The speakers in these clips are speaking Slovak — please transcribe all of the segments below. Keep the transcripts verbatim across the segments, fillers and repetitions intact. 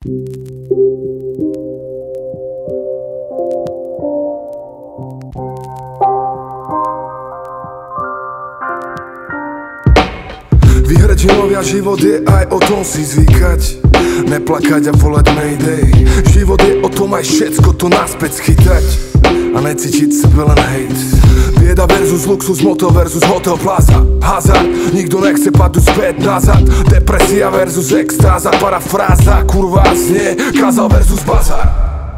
Vyhrdinovia, život je aj o tom si zvykať, neplakať a volať Mayday. Život je o tom aj všetko to naspäť schytať a necítiť sebe len hejt. Bieda versus luxus, moto versus hotel plaza. Hazard, nikto nechce padnúť späť nazad. Depresia versus extáza, parafráza, kurva znie kazal versus bazar.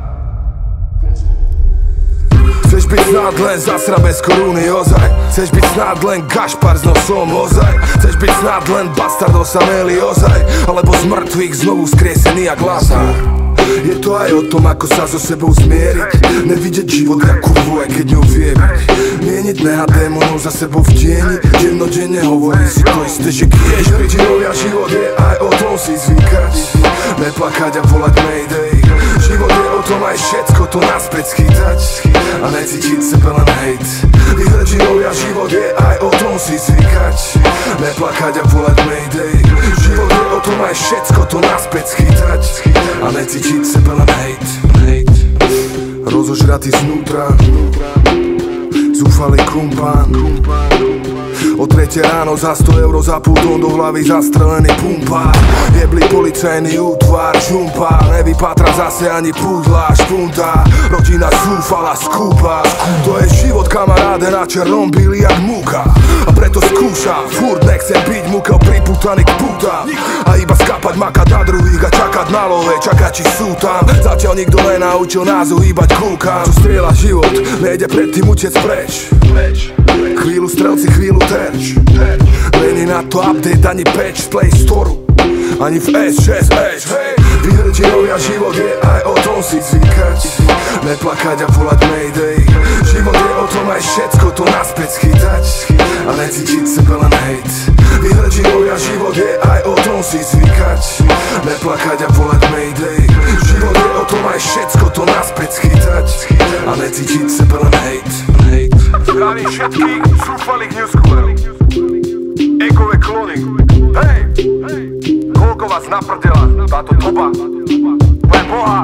Chceš byť snad len zasra bez koruny ozaj. Chceš byť snad len Gašpar s nosom ozaj. Chceš byť snad len bastard osamelý ozaj, alebo z mŕtvych znovu skriesený jak Lazar. Je to aj o tom, ako sa so sebou zmieriť, nevidieť život na kurvu, aj keď ňou vie byť. Mieniť neha démonov za sebou v tieni, dennodenne hovorí si to isté, že kiež Vyhrdinovia, život je aj o tom si zvykať, neplakať a volať Mayday. Život je o tom aj všetko to naspäť schytať a necítiť sebe len hejt. Vyhrdinovia, život je aj o tom si zvykať, neplakať a volať Mayday. Život je o tom aj všetko to naspäť schytať a necítiť sebe len hejt. Rozožratý znútra, zúfalý kumpán. O tretie ráno za sto eur za púton do hlavy zastrelený pumpár. Jebli policajný útvar, žumpa, nevypátra zase ani púdla, špunta. Rodina zúfala, skúpa. To je život kamaráde, na černom bíli jak múka. A preto skúša, furt nechcem byť múkel pripútaný k pútam. A iba skápať, makať na druhých a čakať na love, čakať či sú tam. Zatiaľ nikto nenaučil nás uhýbať kulkám. Čo strieľa život, nejde predtým utiec preč. Chvíľu strelci, chvíľu terč. Není na to update ani patch z Play Store, ani v es šesť eš. Vyhrdinovia, život je aj o tom si zvykať, neplakať a volať Mayday. Život je o tom aj všetko to naspäť schytať a necítiť sebe len hejt. Vyhrdinovia, život je aj o tom si zvykať, neplakať a volať Mayday. Život je o tom aj všetko to naspäť schytať a necítiť sebe len hejt. Zdravím všetkých zúfalých newschoolov, ekové klony. Hej, koľko vás naprdela táto doba, pre Boha.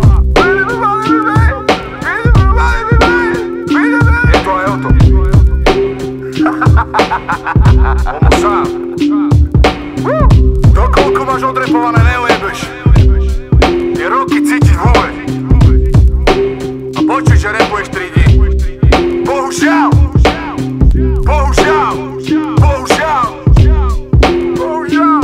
Je to aj o tom. Ono sám. Dokoľko máš odrepované, neujebeš. Tie roky cítiť v hlave. A počuj, že repuješ tri dní. Bohužiaľ, bohužiaľ, bohužiaľ, bohužiaľ.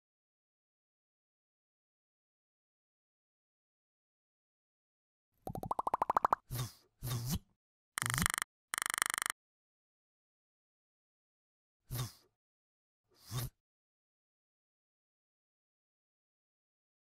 You